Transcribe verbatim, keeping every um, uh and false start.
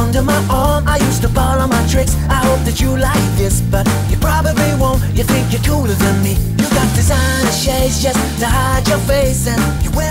under my arm, I used to ball on my tricks. I hope that you like this, but you probably won't. You think you're cooler than me. You got designer shades just to hide your face, and you wear